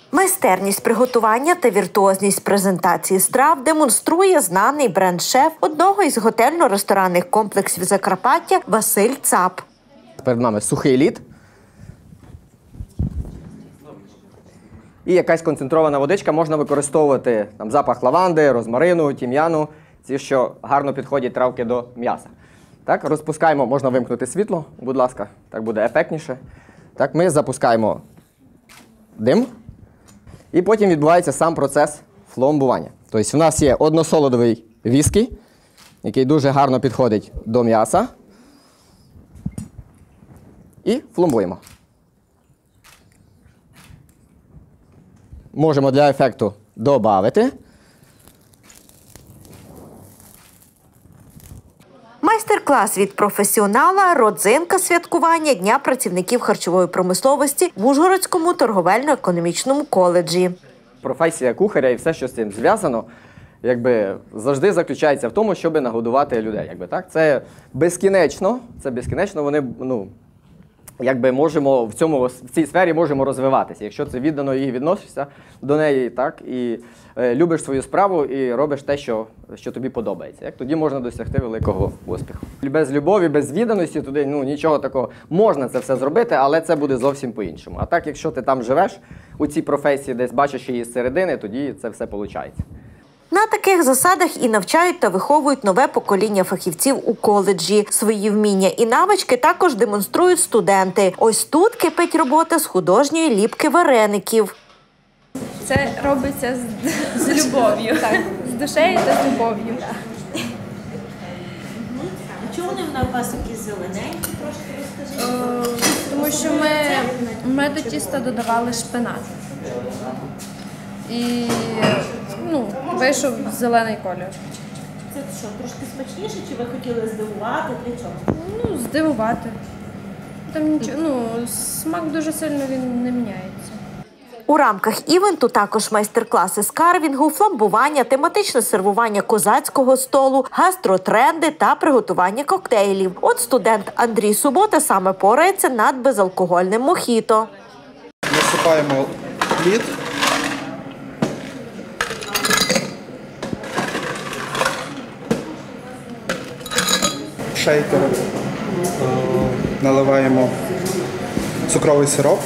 Майстерність приготування та віртуозність презентації страв демонструє знаний бренд-шеф одного із готельно-ресторанних комплексів Закарпаття Василь Цап. Перед нами сухий лід і якась концентрована водичка. Можна використовувати запах лаванди, розмарину, тім'яну, ці, що гарно підходять травки до м'яса. Так, розпускаємо, можна вимкнути світло, будь ласка, так буде ефектніше. Так, ми запускаємо дим. І потім відбувається сам процес фломбування. Тобто у нас є односолодовий віскі, який дуже гарно підходить до м'яса. І фломбуємо. Можемо для ефекту додати. Майстер-клас від професіонала – родзинка святкування Дня працівників харчової промисловості в Ужгородському торговельно-економічному коледжі. Професія кухаря і все, що з цим зв'язано, завжди заключається в тому, щоб нагодувати людей. Це безкінечно, вони, можемо в цій сфері можемо розвиватися, якщо це віддано і відносишся до неї, так, і любиш свою справу і робиш те, що тобі подобається. Тоді можна досягти великого успіху. Без любові, без відданості туди нічого такого. Можна це все зробити, але це буде зовсім по-іншому. А так, якщо ти там живеш у цій професії, десь бачиш її зсередини, тоді це все виходить. На таких засадах і навчають та виховують нове покоління фахівців у коледжі. Свої вміння і навички також демонструють студенти. Ось тут кипить робота з художньої ліпки вареників. Це робиться з любов'ю, з душею та з любов'ю. А чому вони у вас такі зелененькі? Трошки розкажіть. Тому що ми до тіста додавали шпинат. І вийшов зелений колір. Це що, трошки смачніше, чи ви хотіли здивувати? Для чого? Здивувати. Там нічого, смак дуже сильно він не міняється. У рамках івенту також майстер-класи з карвінгу, фламбування, тематичне сервування козацького столу, гастротренди та приготування коктейлів. От студент Андрій Субота саме порається над безалкогольним мохіто. Насипаємо лід. Шейкер. Наливаємо цукровий сироп.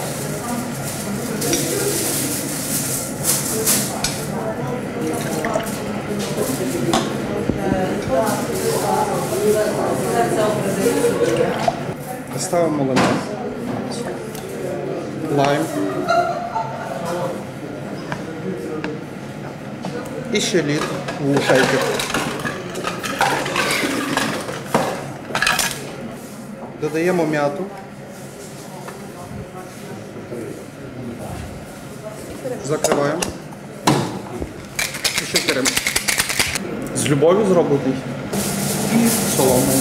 Ставимо лимон, лайм і ще лід у шейкер. Додаємо м'яту. Закриваємо. І ще керемо. З любов'ю зроблений. І соломою.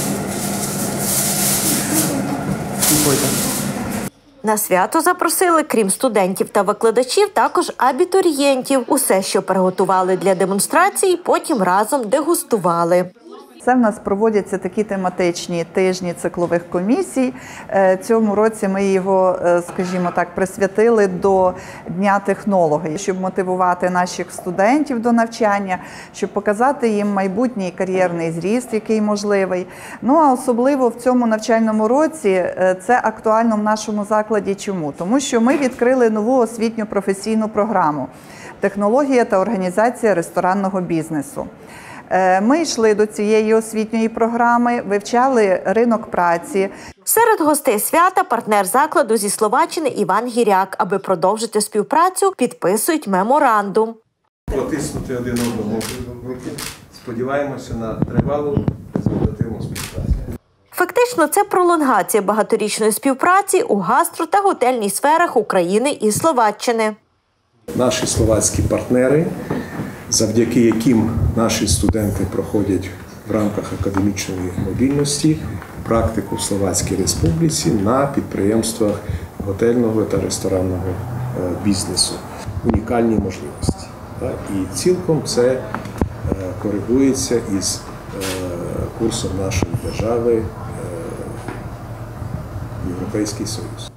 На свято запросили, крім студентів та викладачів, також абітурієнтів. Усе, що приготували для демонстрації, потім разом дегустували. Це в нас проводяться такі тематичні тижні циклових комісій. Цьому році ми його, скажімо так, присвятили до Дня технолога, щоб мотивувати наших студентів до навчання, щоб показати їм майбутній кар'єрний зріст, який можливий. А особливо в цьому навчальному році це актуально в нашому закладі. Чому? Тому що ми відкрили нову освітню професійну програму «Технологія та організація ресторанного бізнесу». Ми йшли до цієї освітньої програми, вивчали ринок праці. Серед гостей свята партнер закладу зі Словаччини Іван Гіряк. Аби продовжити співпрацю, підписують меморандум. Потиснути один одному руки. Сподіваємося на тривалу результативну співпрацю. Фактично, це пролонгація багаторічної співпраці у гастро- та готельній сферах України і Словаччини. Наші словацькі партнери, завдяки яким наші студенти проходять в рамках академічної мобільності практику в Словацькій Республіці на підприємствах готельного та ресторанного бізнесу. Унікальні можливості. І цілком це коригується із курсом нашої держави в Європейський Союз.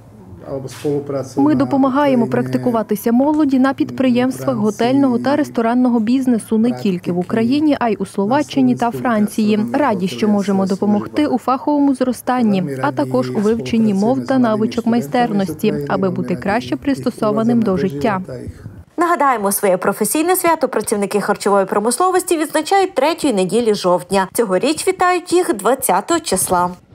Ми допомагаємо практикуватися молоді на підприємствах готельного та ресторанного бізнесу не тільки в Україні, а й у Словаччині та Франції. Раді, що можемо допомогти у фаховому зростанні, а також у вивченні мов та навичок майстерності, аби бути краще пристосованим до життя. Нагадаємо, своє професійне свято працівники харчової промисловості відзначають 3-ї неділі жовтня. Цьогоріч вітають їх 20-го числа.